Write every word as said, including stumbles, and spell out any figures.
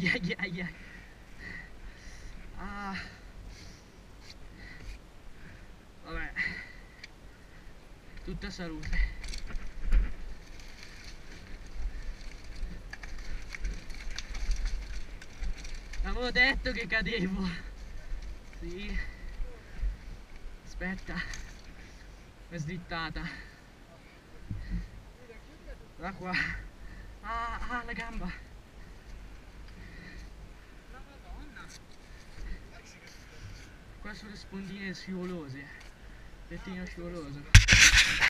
Ai ai ai ai. Ah. Vabbè. Tutta salute. Avevo detto che cadevo. Sì. Aspetta. È slittata. Da qua. Ah, ah, la gamba. La Madonna. Qua sono le spondine scivolose. Pettino scivoloso.